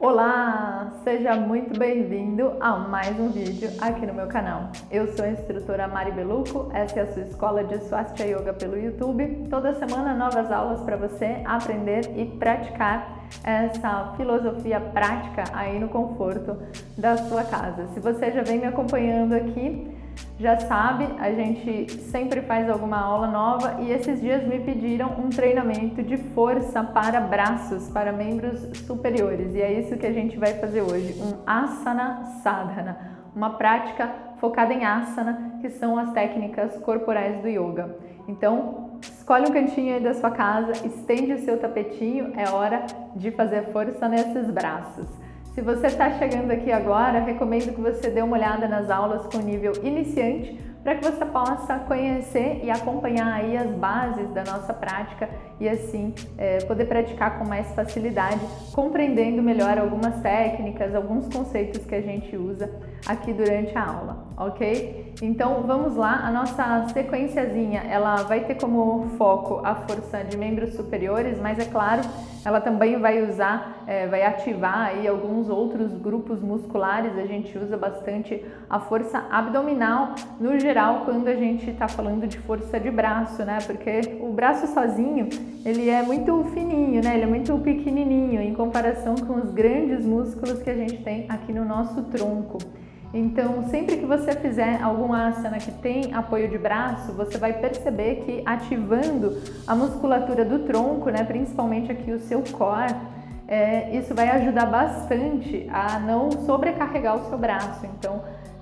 Olá, seja muito bem-vindo a mais um vídeo aqui no meu canal. Eu sou a instrutora Mari Beluco, essa é a sua escola de Swastika Yoga pelo YouTube. Toda semana novas aulas para você aprender e praticar essa filosofia prática aí no conforto da sua casa. Se você já vem me acompanhando aqui, já sabe, a gente sempre faz alguma aula nova e esses dias me pediram um treinamento de força para braços, para membros superiores. E é isso que a gente vai fazer hoje, um Asana Sadhana, uma prática focada em asana, que são as técnicas corporais do yoga. Então, escolhe um cantinho aí da sua casa, estende o seu tapetinho, é hora de fazer força nesses braços. Se você está chegando aqui agora, recomendo que você dê uma olhada nas aulas com nível iniciante para que você possa conhecer e acompanhar aí as bases da nossa prática e assim poder praticar com mais facilidade, compreendendo melhor algumas técnicas, alguns conceitos que a gente usa aqui durante a aula, ok? Então vamos lá, a nossa sequenciazinha, ela vai ter como foco a força de membros superiores, mas é claro, ela também vai usar, vai ativar aí alguns outros grupos musculares. A gente usa bastante a força abdominal no geral quando a gente está falando de força de braço, né? Porque o braço sozinho, ele é muito fininho, né? Ele é muito pequenininho em comparação com os grandes músculos que a gente tem aqui no nosso tronco. Então, sempre que você fizer algum asana que tem apoio de braço, você vai perceber que ativando a musculatura do tronco, né, principalmente aqui o seu core, isso vai ajudar bastante a não sobrecarregar o seu braço. Então,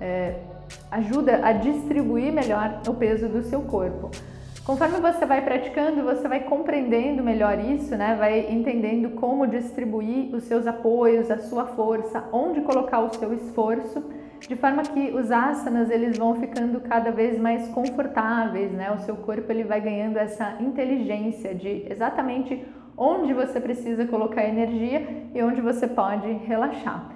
ajuda a distribuir melhor o peso do seu corpo. Conforme você vai praticando, você vai compreendendo melhor isso, né? Vai entendendo como distribuir os seus apoios, a sua força, onde colocar o seu esforço, de forma que os asanas eles vão ficando cada vez mais confortáveis, né? O seu corpo ele vai ganhando essa inteligência de exatamente onde você precisa colocar energia e onde você pode relaxar.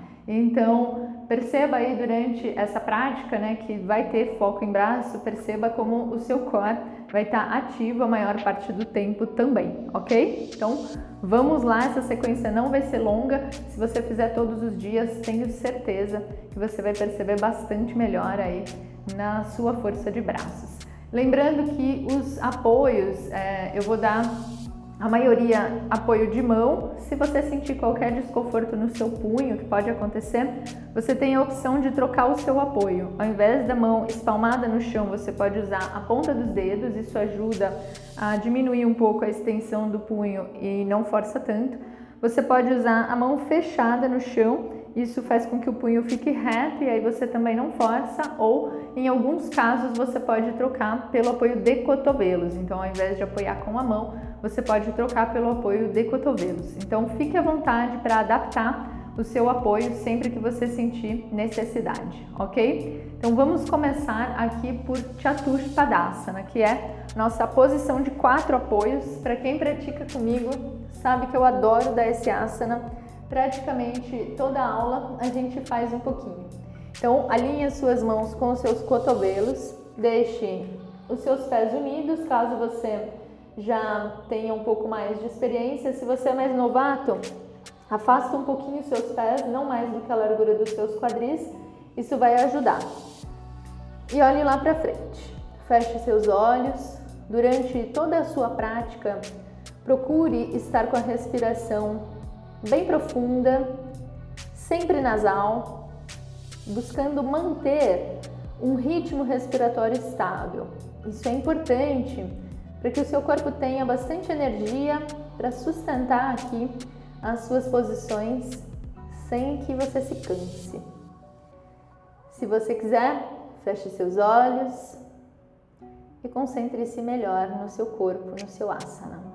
Então, perceba aí durante essa prática, né, que vai ter foco em braço, perceba como o seu core vai estar ativo a maior parte do tempo também, ok? Então, vamos lá, essa sequência não vai ser longa. Se você fizer todos os dias, tenho certeza que você vai perceber bastante melhor aí na sua força de braços. Lembrando que os apoios, eu vou dar a maioria apoio de mão. Se você sentir qualquer desconforto no seu punho, que pode acontecer, você tem a opção de trocar o seu apoio. Ao invés da mão espalmada no chão, você pode usar a ponta dos dedos, isso ajuda a diminuir um pouco a extensão do punho e não força tanto. Você pode usar a mão fechada no chão, isso faz com que o punho fique reto e aí você também não força, ou em alguns casos você pode trocar pelo apoio de cotovelos. Então, ao invés de apoiar com a mão, você pode trocar pelo apoio de cotovelos. Então, fique à vontade para adaptar o seu apoio sempre que você sentir necessidade, ok? Então, vamos começar aqui por Chaturpadasana, que é nossa posição de 4 apoios. Para quem pratica comigo, sabe que eu adoro dar esse asana. Praticamente toda aula a gente faz um pouquinho. Então, alinhe as suas mãos com os seus cotovelos, deixe os seus pés unidos, caso você já tenha um pouco mais de experiência. Se você é mais novato, afasta um pouquinho os seus pés, não mais do que a largura dos seus quadris, isso vai ajudar. E olhe lá para frente, feche seus olhos. Durante toda a sua prática, procure estar com a respiração bem profunda, sempre nasal, buscando manter um ritmo respiratório estável. Isso é importante para que o seu corpo tenha bastante energia para sustentar aqui as suas posições sem que você se canse. Se você quiser, feche seus olhos e concentre-se melhor no seu corpo, no seu asana.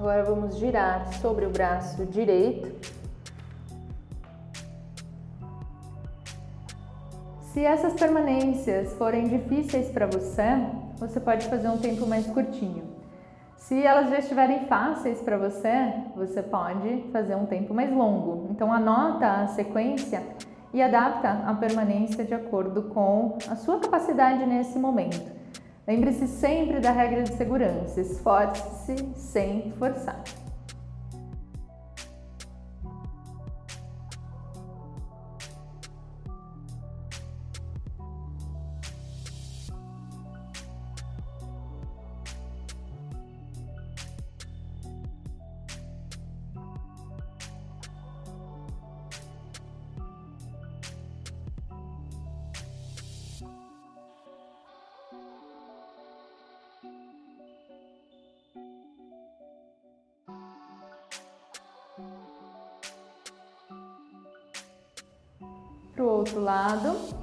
Agora vamos girar sobre o braço direito. Se essas permanências forem difíceis para você, você pode fazer um tempo mais curtinho. Se elas já estiverem fáceis para você, você pode fazer um tempo mais longo. Então anota a sequência e adapta a permanência de acordo com a sua capacidade nesse momento. Lembre-se sempre da regra de segurança, esforce-se sem forçar. Para o outro lado.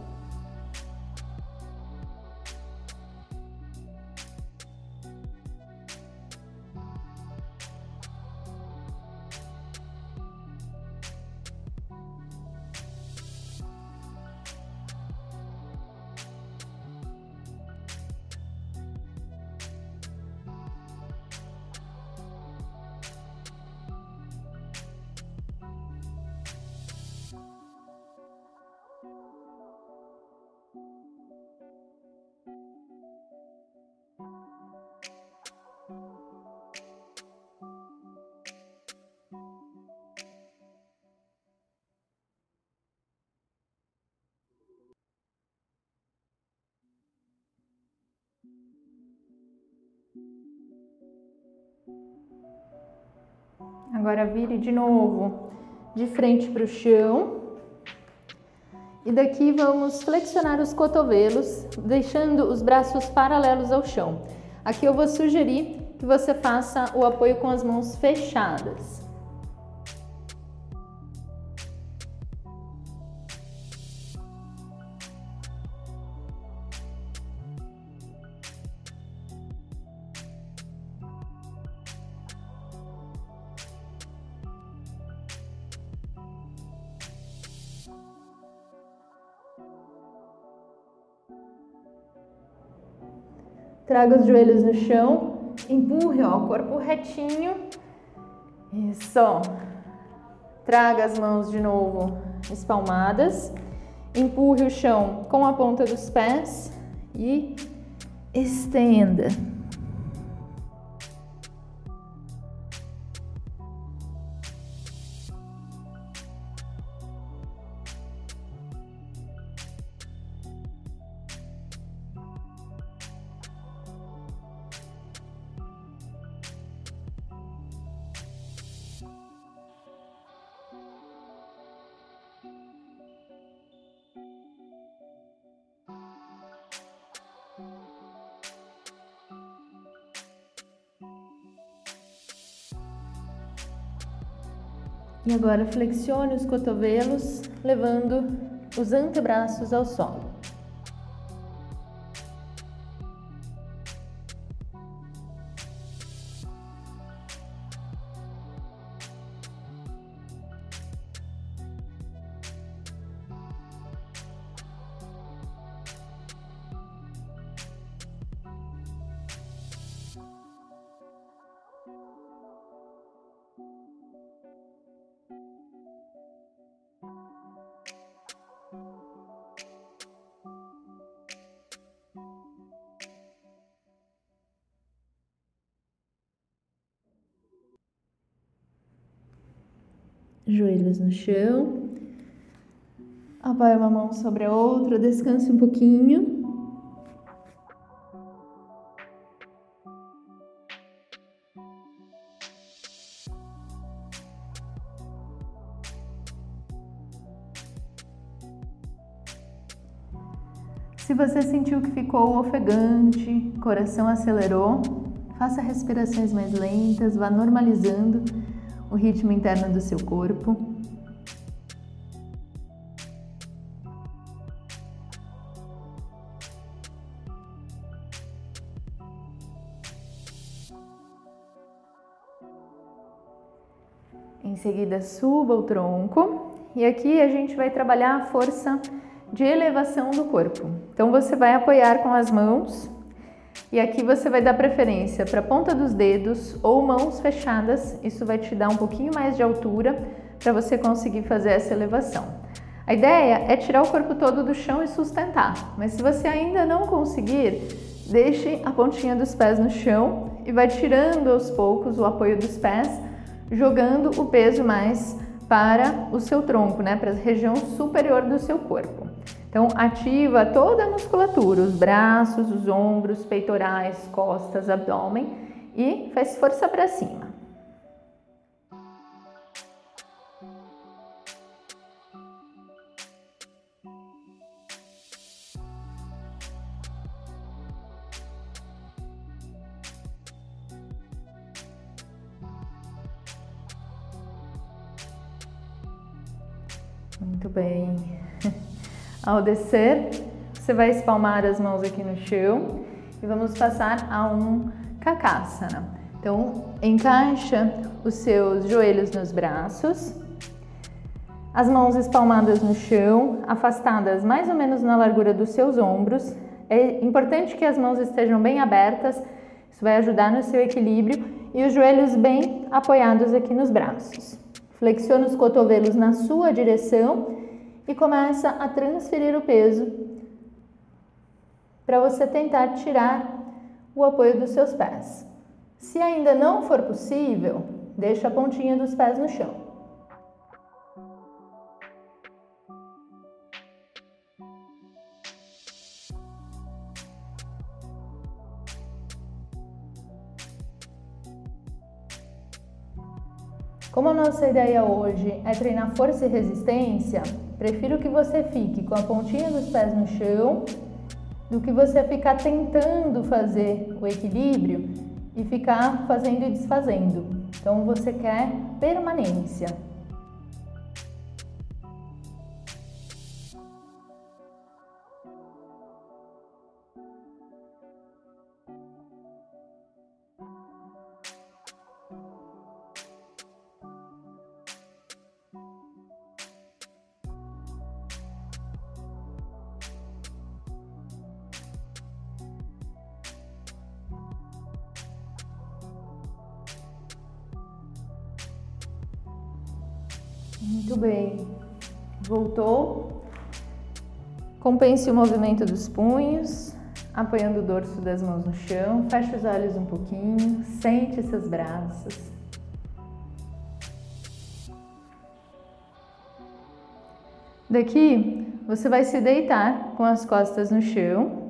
Agora vire de novo de frente para o chão. E daqui vamos flexionar os cotovelos, deixando os braços paralelos ao chão. Aqui eu vou sugerir que você faça o apoio com as mãos fechadas. Traga os joelhos no chão, empurre o corpo retinho. Isso. Traga as mãos de novo espalmadas. Empurre o chão com a ponta dos pés e estenda. E agora flexione os cotovelos, levando os antebraços ao solo. Joelhos no chão, apoie uma mão sobre a outra, descanse um pouquinho. Se você sentiu que ficou ofegante, coração acelerou, faça respirações mais lentas, vá normalizando o ritmo interno do seu corpo. Em seguida, suba o tronco e aqui a gente vai trabalhar a força de elevação do corpo. Então, você vai apoiar com as mãos e aqui você vai dar preferência para a ponta dos dedos ou mãos fechadas. Isso vai te dar um pouquinho mais de altura para você conseguir fazer essa elevação. A ideia é tirar o corpo todo do chão e sustentar, mas se você ainda não conseguir, deixe a pontinha dos pés no chão e vai tirando aos poucos o apoio dos pés, jogando o peso mais para o seu tronco, né, para a região superior do seu corpo. Então, ativa toda a musculatura, os braços, os ombros, peitorais, costas, abdômen e faz força para cima. Muito bem. Ao descer, você vai espalmar as mãos aqui no chão e vamos passar a um Kakasana. Então, encaixa os seus joelhos nos braços, as mãos espalmadas no chão, afastadas mais ou menos na largura dos seus ombros. É importante que as mãos estejam bem abertas, isso vai ajudar no seu equilíbrio, e os joelhos bem apoiados aqui nos braços. Flexiona os cotovelos na sua direção e começa a transferir o peso para você tentar tirar o apoio dos seus pés. Se ainda não for possível, deixa a pontinha dos pés no chão. Como a nossa ideia hoje é treinar força e resistência, prefiro que você fique com a pontinha dos pés no chão do que você ficar tentando fazer o equilíbrio e ficar fazendo e desfazendo. Então você quer permanência. Muito bem. Voltou. Compense o movimento dos punhos, apoiando o dorso das mãos no chão. Feche os olhos um pouquinho, sente seus braços. Daqui, você vai se deitar com as costas no chão.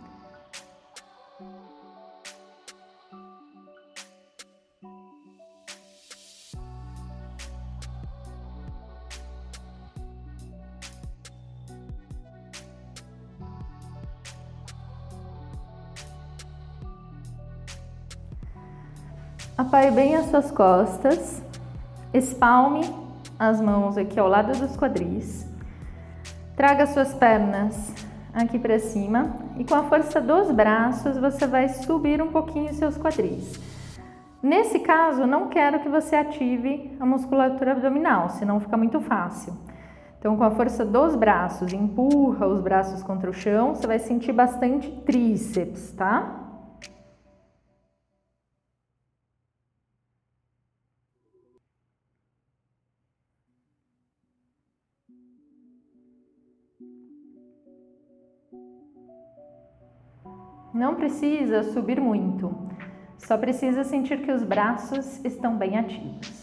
Apoie bem as suas costas, espalme as mãos aqui ao lado dos quadris, traga suas pernas aqui para cima e com a força dos braços você vai subir um pouquinho seus quadris. Nesse caso, não quero que você ative a musculatura abdominal, senão fica muito fácil. Então, com a força dos braços, empurra os braços contra o chão, você vai sentir bastante tríceps, tá? Não precisa subir muito, só precisa sentir que os braços estão bem ativos.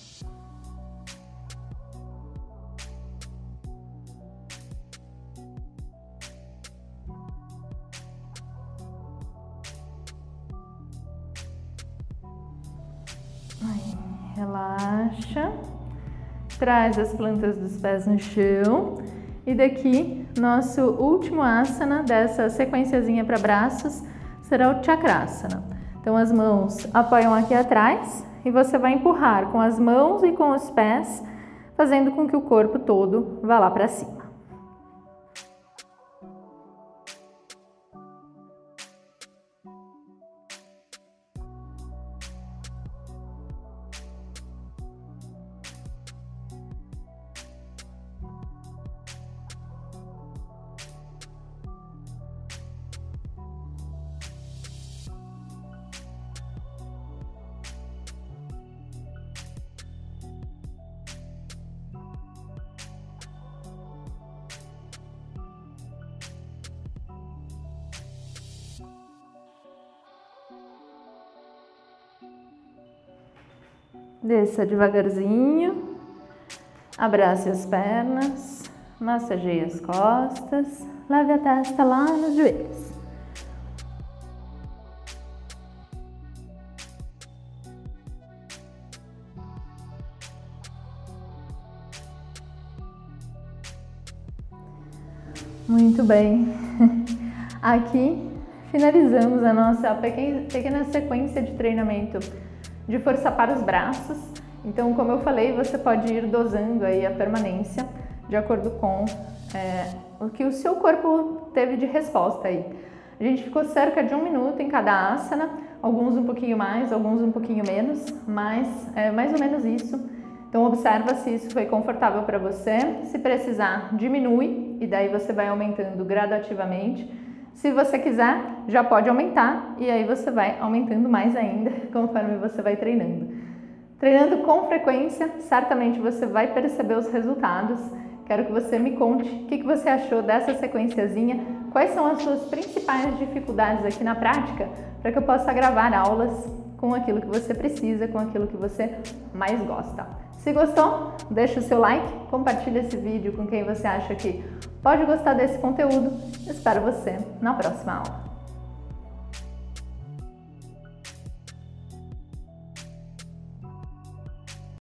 Aí, relaxa, traz as plantas dos pés no chão. E daqui, nosso último asana dessa sequenciazinha para braços será o Chakrasana. Então, as mãos apoiam aqui atrás e você vai empurrar com as mãos e com os pés, fazendo com que o corpo todo vá lá para cima. Desça devagarzinho, abrace as pernas, massageie as costas, leve a testa lá nos joelhos. Muito bem. Aqui finalizamos a nossa pequena sequência de treinamento de força para os braços. Então, como eu falei, você pode ir dosando aí a permanência de acordo com o que o seu corpo teve de resposta aí. A gente ficou cerca de 1 minuto em cada asana, alguns um pouquinho mais, alguns um pouquinho menos, mas mais ou menos isso. Então observa se isso foi confortável para você, se precisar diminui e daí você vai aumentando gradativamente. Se você quiser, já pode aumentar e aí você vai aumentando mais ainda conforme você vai treinando. Treinando com frequência, certamente você vai perceber os resultados. Quero que você me conte o que você achou dessa sequenciazinha, quais são as suas principais dificuldades aqui na prática, para que eu possa gravar aulas com aquilo que você precisa, com aquilo que você mais gosta. Se gostou, deixa o seu like, compartilha esse vídeo com quem você acha que pode gostar desse conteúdo. Espero você na próxima aula.